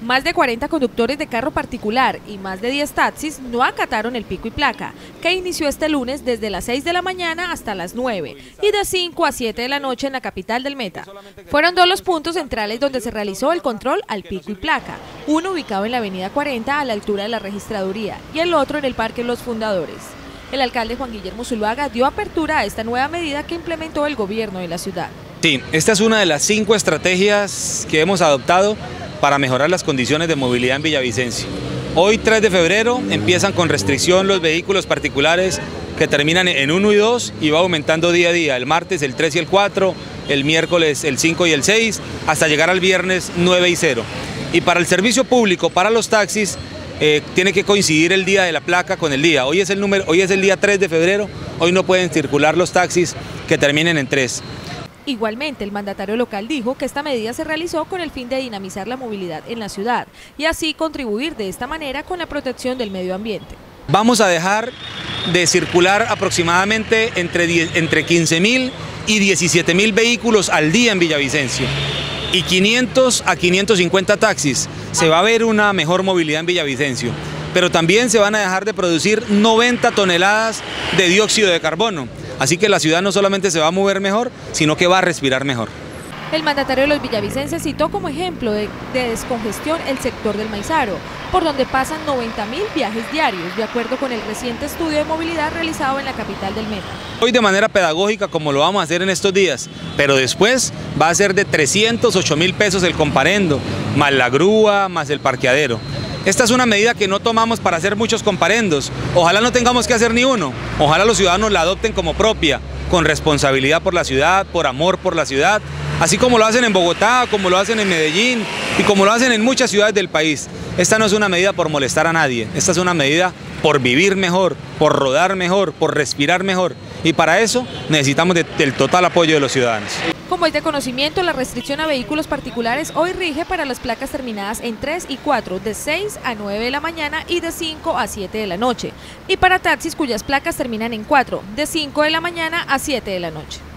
Más de 40 conductores de carro particular y más de 10 taxis no acataron el pico y placa, que inició este lunes desde las 6 de la mañana hasta las 9 y de 5 a 7 de la noche en la capital del Meta. Fueron dos los puntos centrales donde se realizó el control al pico y placa, uno ubicado en la avenida 40 a la altura de la registraduría y el otro en el Parque Los Fundadores. El alcalde Juan Guillermo Zuluaga dio apertura a esta nueva medida que implementó el gobierno de la ciudad. Sí, esta es una de las 5 estrategias que hemos adoptado para mejorar las condiciones de movilidad en Villavicencio. Hoy, 3 de febrero, empiezan con restricción los vehículos particulares que terminan en 1 y 2 y va aumentando día a día, el martes el 3 y el 4, el miércoles el 5 y el 6, hasta llegar al viernes 9 y 0. Y para el servicio público, para los taxis, tiene que coincidir el día de la placa con el día. Hoy es el día 3 de febrero, hoy no pueden circular los taxis que terminen en 3. Igualmente, el mandatario local dijo que esta medida se realizó con el fin de dinamizar la movilidad en la ciudad y así contribuir de esta manera con la protección del medio ambiente. Vamos a dejar de circular aproximadamente entre 15.000 y 17.000 vehículos al día en Villavicencio y 500 a 550 taxis. Se va a ver una mejor movilidad en Villavicencio, pero también se van a dejar de producir 90 toneladas de dióxido de carbono. Así que la ciudad no solamente se va a mover mejor, sino que va a respirar mejor. El mandatario de los villavicenses citó como ejemplo de descongestión el sector del Maizaro, por donde pasan 90.000 viajes diarios, de acuerdo con el reciente estudio de movilidad realizado en la capital del Meta. Hoy de manera pedagógica, como lo vamos a hacer en estos días, pero después va a ser de 308.000 pesos el comparendo, más la grúa, más el parqueadero. Esta es una medida que no tomamos para hacer muchos comparendos. Ojalá no tengamos que hacer ni uno. Ojalá los ciudadanos la adopten como propia, con responsabilidad por la ciudad, por amor por la ciudad, así como lo hacen en Bogotá, como lo hacen en Medellín y como lo hacen en muchas ciudades del país. Esta no es una medida por molestar a nadie, esta es una medida por vivir mejor, por rodar mejor, por respirar mejor. Y para eso necesitamos del total apoyo de los ciudadanos. Como es de conocimiento, la restricción a vehículos particulares hoy rige para las placas terminadas en 3 y 4, de 6 a 9 de la mañana y de 5 a 7 de la noche. Y para taxis cuyas placas terminan en 4, de 5 de la mañana a 7 de la noche.